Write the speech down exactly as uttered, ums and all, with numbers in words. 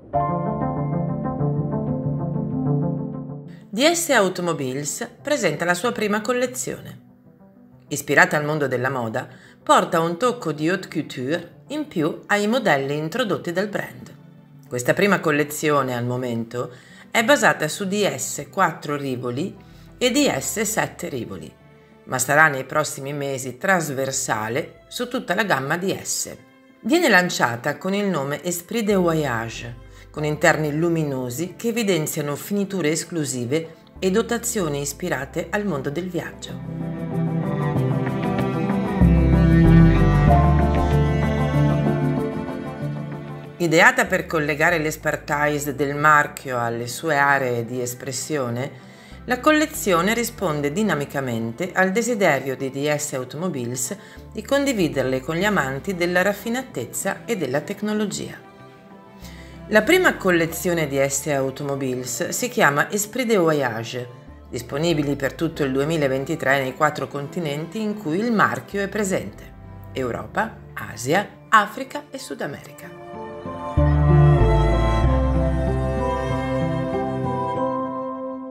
D S Automobiles presenta la sua prima collezione. Ispirata al mondo della moda, porta un tocco di haute couture in più ai modelli introdotti dal brand. Questa prima collezione, al momento, è basata su D S quattro rivoli e D S sette rivoli, ma sarà nei prossimi mesi trasversale su tutta la gamma D S. Viene lanciata con il nome Esprit de Voyage, con interni luminosi che evidenziano finiture esclusive e dotazioni ispirate al mondo del viaggio. Ideata per collegare l'expertise del marchio alle sue aree di espressione, la collezione risponde dinamicamente al desiderio di D S Automobiles di condividerle con gli amanti della raffinatezza e della tecnologia. La prima collezione di D S Automobiles si chiama Esprit de Voyage, disponibili per tutto il duemilaventitré nei quattro continenti in cui il marchio è presente: Europa, Asia, Africa e Sud America.